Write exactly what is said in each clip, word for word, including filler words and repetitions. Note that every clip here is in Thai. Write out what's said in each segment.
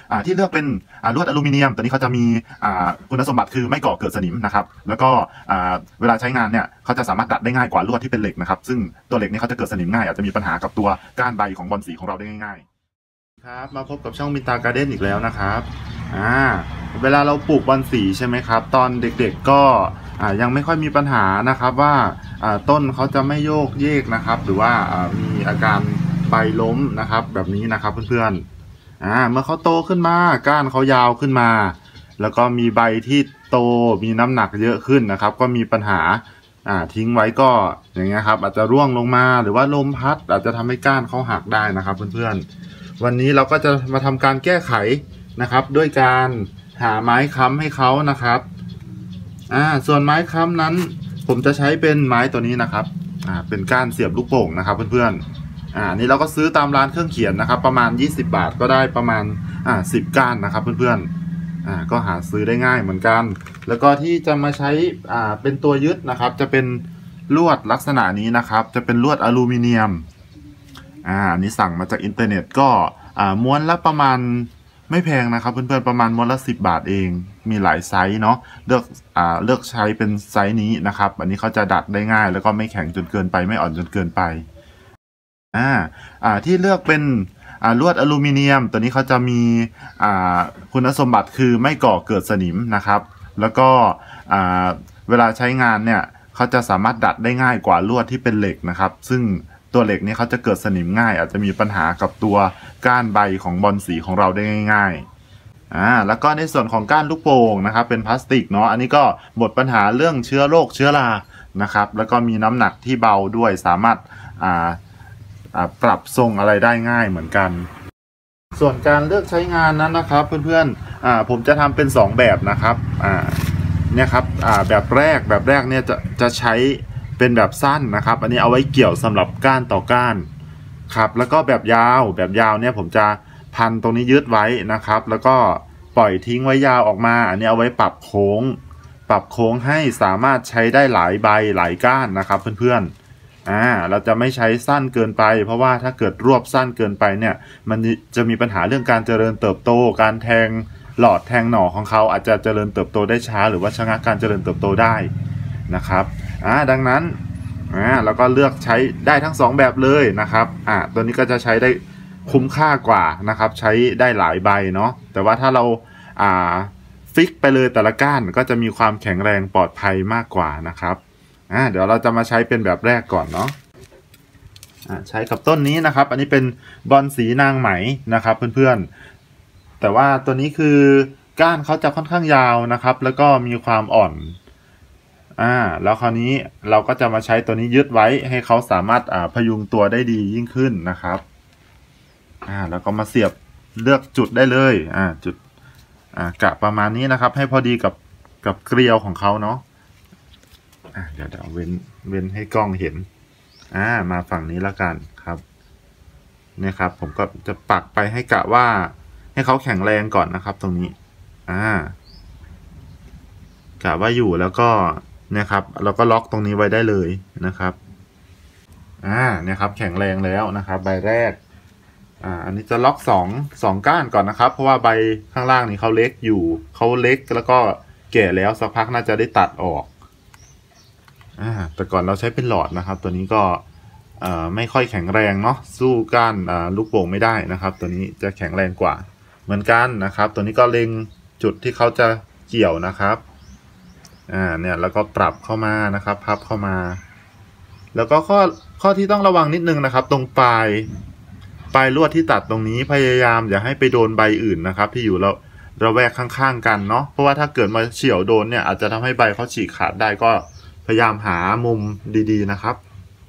ที่เลือกเป็นลวดอลูมิเนียมตัวนี้เขาจะมีคุณสมบัติคือไม่ก่อเกิดสนิมนะครับแล้วก็เวลาใช้งานเนี่ยเขาจะสามารถดัดได้ง่ายกว่าลวดที่เป็นเหล็กนะครับซึ่งตัวเหล็กนี่เขาจะเกิดสนิมง่ายอาจจะมีปัญหากับตัวก้านใบของบอลสีของเราได้ง่ายๆครับมาพบกับช่องมินตาการ์เด้นอีกแล้วนะครับอ่าเวลาเราปลูกบอลสีใช่ไหมครับตอนเด็กๆก็ยังไม่ค่อยมีปัญหานะครับว่าต้นเขาจะไม่โยกเยกนะครับหรือว่ามีอาการใบล้มนะครับแบบนี้นะครับเพื่อนๆอ่าเมื่อเขาโตขึ้นมาก้านเขายาวขึ้นมาแล้วก็มีใบที่โตมีน้ำหนักเยอะขึ้นนะครับก็มีปัญหาอ่าทิ้งไว้ก็อย่างเงี้ยครับอาจจะร่วงลงมาหรือว่าลมพัดอาจจะทำให้ก้านเขาหักได้นะครับเพื่อนๆวันนี้เราก็จะมาทำการแก้ไขนะครับด้วยการหาไม้ค้ำให้เขานะครับอ่าส่วนไม้ค้ำนั้นผมจะใช้เป็นไม้ตัวนี้นะครับอ่าเป็นก้านเสียบลูกโป่งนะครับเพื่อนๆอ่านี่เราก็ซื้อตามร้านเครื่องเขียนนะครับประมาณยี่สิบบาทก็ได้ประมาณอ่าสิบก้านนะครับเพื่อนๆอ่าก็หาซื้อได้ง่ายเหมือนกันแล้วก็ที่จะมาใช้อ่าเป็นตัวยึดนะครับจะเป็นลวดลักษณะนี้นะครับจะเป็นลวดอลูมิเนียมอ่านี่สั่งมาจากอินเทอร์เน็ตก็อ่าม้วนละประมาณไม่แพงนะครับเพื่อนๆประมาณม้วนละสิบบาทเองมีหลายไซส์เนาะเลือกอ่าเลือกใช้เป็นไซส์นี้นะครับอันนี้เขาจะดัดได้ง่ายแล้วก็ไม่แข็งจนเกินไปไม่อ่อนจนเกินไปอ่าอ่าที่เลือกเป็นอ่าลวดอลูมิเนียมตัวนี้เขาจะมีอ่าคุณสมบัติคือไม่ก่อเกิดสนิมนะครับแล้วก็อ่าเวลาใช้งานเนี่ยเขาจะสามารถดัดได้ง่ายกว่าลวดที่เป็นเหล็กนะครับซึ่งตัวเหล็กนี้เขาจะเกิดสนิมง่ายอาจจะมีปัญหากับตัวก้านใบของบอลสีของเราได้ง่ายๆอ่าแล้วก็ในส่วนของก้านลูกโป่งนะครับเป็นพลาสติกเนาะอันนี้ก็หมดปัญหาเรื่องเชื้อโรคเชื้อรานะครับแล้วก็มีน้ำหนักที่เบาด้วยสามารถอ่าปรับทรงอะไรได้ง่ายเหมือนกันส่วนการเลือกใช้งานนั้นนะครับเพื่อนๆอ่าผมจะทำเป็นสองแบบนะครับอ่าเนี่ยครับอ่าแบบแรกแบบแรกเนี่ยจะจะใช้เป็นแบบสั้นนะครับอันนี้เอาไว้เกี่ยวสำหรับก้านต่อก้านครับแล้วก็แบบยาวแบบยาวเนี่ยผมจะพันตรงนี้ยึดไว้นะครับแล้วก็ปล่อยทิ้งไว้ยาวออกมาอันนี้เอาไว้ปรับโค้งปรับโค้งให้สามารถใช้ได้หลายใบหลายก้านนะครับเพื่อนๆอ่าเราจะไม่ใช้สั้นเกินไปเพราะว่าถ้าเกิดรวบสั้นเกินไปเนี่ยมันจะมีปัญหาเรื่องการเจริญเติบโตการแทงหลอดแทงหน่อของเขาอาจจะเจริญเติบโตได้ช้าหรือว่าชะงักการเจริญเติบโตได้นะครับอ่าดังนั้นอ่าเราก็เลือกใช้ได้ทั้งสองแบบเลยนะครับอ่าตัวนี้ก็จะใช้ได้คุ้มค่ากว่านะครับใช้ได้หลายใบเนาะแต่ว่าถ้าเราอ่าฟิกไปเลยแต่ละก้านก็จะมีความแข็งแรงปลอดภัยมากกว่านะครับอ่าเดี๋ยวเราจะมาใช้เป็นแบบแรกก่อนเนาะอ่าใช้กับต้นนี้นะครับอันนี้เป็นบอลสีนางไหมนะครับเพื่อนๆแต่ว่าตัวนี้คือก้านเขาจะค่อนข้างยาวนะครับแล้วก็มีความอ่อนอ่าแล้วคราวนี้เราก็จะมาใช้ตัวนี้ยึดไว้ให้เขาสามารถอ่าพยุงตัวได้ดียิ่งขึ้นนะครับอ่าแล้วก็มาเสียบเลือกจุดได้เลยอ่าจุดอ่ากะประมาณนี้นะครับให้พอดีกับกับเกลียวของเขาเนาะอ่าเดี๋ยวเดี๋ยวเว้นเว้นให้กล้องเห็นอ่ามาฝั่งนี้แล้วกันครับเนี่ยครับผมก็จะปักไปให้กะว่าให้เขาแข็งแรงก่อนนะครับตรงนี้อ่ากะว่าอยู่แล้วก็เนี่ยครับเราก็ล็อกตรงนี้ไว้ได้เลยนะครับอ่าเนี่ยครับแข็งแรงแล้วนะครับใบแรกอ่าอันนี้จะล็อกสองสองก้านก่อนนะครับเพราะว่าใบข้างล่างนี่เขาเล็กอยู่เขาเล็กแล้วก็แก่แล้วสักพักน่าจะได้ตัดออกอ่าแต่ก่อนเราใช้เป็นหลอดนะครับตัวนี้ก็อ่าไม่ค่อยแข็งแรงเนาะสู้ก้านอ่าลูกโป่งไม่ได้นะครับตัวนี้จะแข็งแรงกว่าเหมือนกันนะครับตัวนี้ก็เล็งจุดที่เขาจะเกี่ยวนะครับอ่าเนี่ยแล้วก็ปรับเข้ามานะครับพับเข้ามาแล้วก็ข้อข้อที่ต้องระวังนิดนึงนะครับตรงปลายปลายลวดที่ตัดตรงนี้พยายามอย่าให้ไปโดนใบอื่นนะครับที่อยู่ระระแวกข้างๆกันเนาะเพราะว่าถ้าเกิดมาเฉี่ยวโดนเนี่ยอาจจะทำให้ใบเขาฉีกขาดได้ก็พยายามหามุมดีๆนะครับ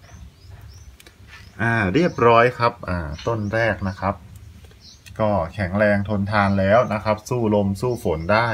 อ่าเรียบร้อยครับอ่าต้นแรกนะครับก็แข็งแรงทนทานแล้วนะครับสู้ลมสู้ฝนได้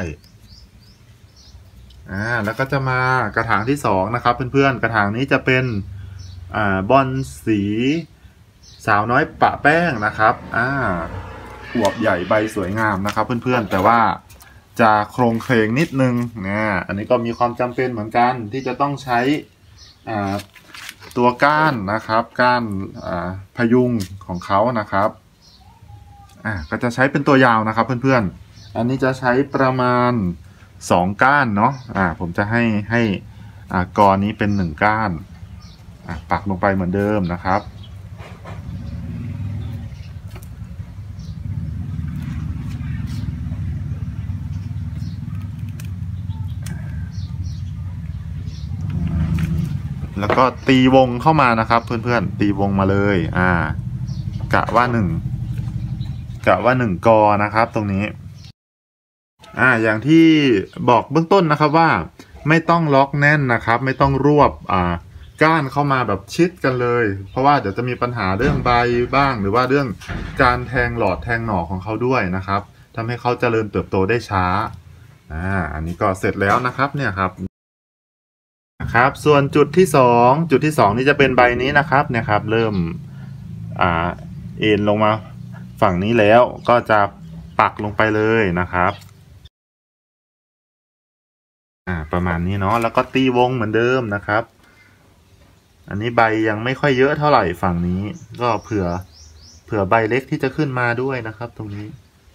อ่าแล้วก็จะมากระถางที่สองนะครับเพื่อนๆกระถางนี้จะเป็นอ่าบอลสีสาวน้อยปะแป้งนะครับอ่าอวบใหญ่ใบสวยงามนะครับเพื่อนๆแต่ว่าจะโครงเคลงนิดนึงเนี่ยอันนี้ก็มีความจำเป็นเหมือนกันที่จะต้องใช้อ่าตัวก้านนะครับก้านอ่าพยุงของเขานะครับอ่าก็จะใช้เป็นตัวยาวนะครับเพื่อนๆอันนี้จะใช้ประมาณสองก้านเนาะอ่าผมจะให้ให้อ่ากรนี้เป็นหนึ่งก้านอ่าปักลงไปเหมือนเดิมนะครับแล้วก็ตีวงเข้ามานะครับเพื่อนๆตีวงมาเลยอ่ากะว่าหนึ่งกะว่าหนึ่งกอนะครับตรงนี้อ่าอย่างที่บอกเบื้องต้นนะครับว่าไม่ต้องล็อกแน่นนะครับไม่ต้องรวบอ่าก้านเข้ามาแบบชิดกันเลยเพราะว่าเดี๋ยวจะมีปัญหาเรื่องใบบ้างหรือว่าเรื่องการแทงหลอดแทงหน่อของเขาด้วยนะครับทำให้เขาเจริญเติบโตได้ช้าอ่าอันนี้ก็เสร็จแล้วนะครับเนี่ยครับนะครับส่วนจุดที่สองจุดที่สองนี่จะเป็นใบนี้นะครับเนี่ยครับเริ่มอ่าเอ็นลงมาฝั่งนี้แล้วก็จะปักลงไปเลยนะครับอ่าประมาณนี้เนาะแล้วก็ตีวงเหมือนเดิมนะครับอันนี้ใบยังไม่ค่อยเยอะเท่าไหร่ฝั่งนี้ก็เผื่อเผื่อใบเล็กที่จะขึ้นมาด้วยนะครับตรงนี้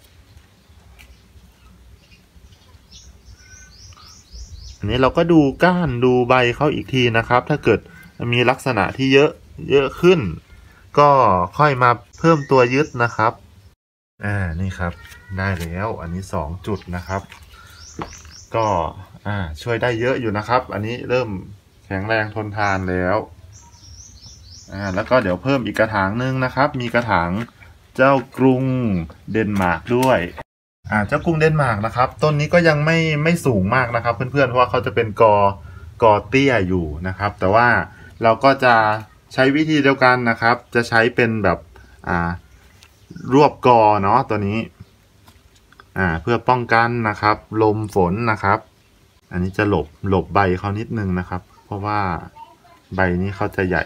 อันนี้เราก็ดูก้านดูใบเขาอีกทีนะครับถ้าเกิดมีลักษณะที่เยอะเยอะขึ้นก็ค่อยมาเพิ่มตัวยึดนะครับอ่านี่ครับได้แล้วอันนี้สองจุดนะครับก็อ่าช่วยได้เยอะอยู่นะครับอันนี้เริ่มแข็งแรงทนทานแล้วอ่าแล้วก็เดี๋ยวเพิ่มอีกกระถางนึงนะครับมีกระถางเจ้ากรุงเดนมาร์กด้วยอ่าเจ้ากรุงเดนมาร์กนะครับต้นนี้ก็ยังไม่ไม่สูงมากนะครับเพื่อนๆเพราะว่าเขาจะเป็นกอกอเตี้ยอยู่นะครับแต่ว่าเราก็จะใช้วิธีเดียวกันนะครับจะใช้เป็นแบบอ่ารวบกอเนาะตัวนี้อ่าเพื่อป้องกันนะครับลมฝนนะครับอันนี้จะหลบหลบใบเขานิดนึงนะครับเพราะว่าใบนี้เขาจะใหญ่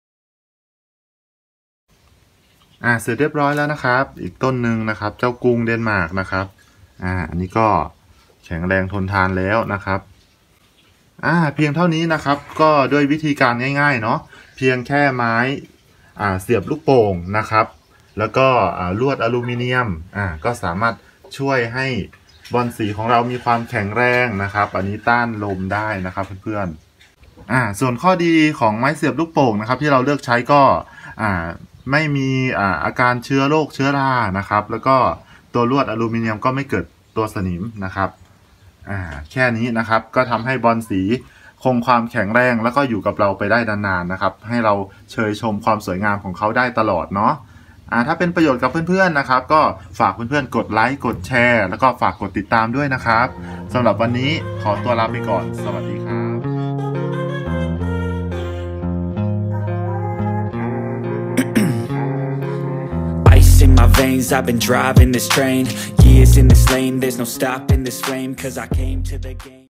อ่าเสร็จเรียบร้อยแล้วนะครับอีกต้นหนึ่งนะครับเจ้ากรุงเดนมาร์กนะครับอ่าอันนี้ก็แข็งแรงทนทานแล้วนะครับอ่าเพียงเท่านี้นะครับก็ด้วยวิธีการง่ายๆเนาะเพียงแค่ไม้อ่าเสียบลูกโป่งนะครับแล้วก็อ่าลวดอลูมิเนียมอ่าก็สามารถช่วยให้บอนสีของเรามีความแข็งแรงนะครับอันนี้ต้านลมได้นะครับเพื่อนๆอ่าส่วนข้อดีของไม้เสียบลูกโป่งนะครับที่เราเลือกใช้ก็อ่าไม่มีอ่าอาการเชื้อโรคเชื้อรานะครับแล้วก็ตัวลวดอลูมิเนียมก็ไม่เกิดตัวสนิมนะครับอ่าแค่นี้นะครับก็ทำให้บอนสีคงความแข็งแรงแล้วก็อยู่กับเราไปได้นานๆนะครับให้เราเชยชมความสวยงามของเขาได้ตลอดเนาะอ่าถ้าเป็นประโยชน์กับเพื่อนๆนะครับก็ฝากเพื่อนๆกดไลค์กดแชร์แล้วก็ฝากกดติดตามด้วยนะครับสำหรับวันนี้ขอตัวลาไปก่อนสวัสดีครับ Ice in my veins, I've been driving this train. Years in this lane, there's no stopping this flame. Cause I came to the game